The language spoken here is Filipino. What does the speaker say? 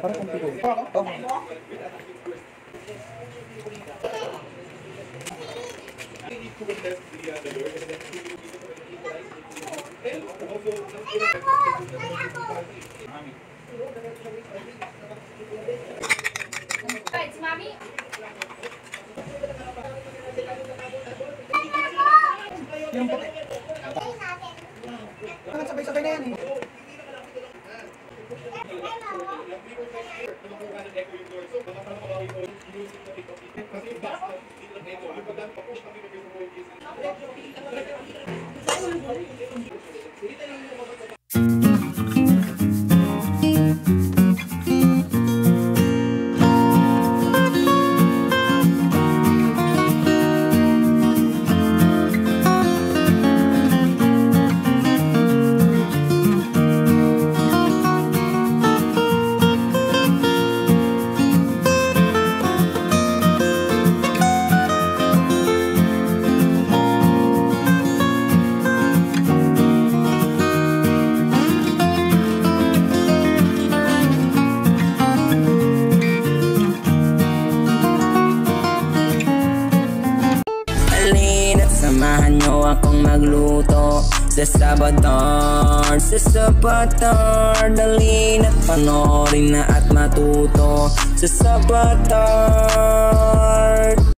Parang kung pigo. Oh. It's mommy. Yung puti. Bakit sabay-sabay na yan eh? Samahan nyo akong magluto sa Sabatar, sa Sabatar. Dali na't panoorin na at matuto sa Sabatar.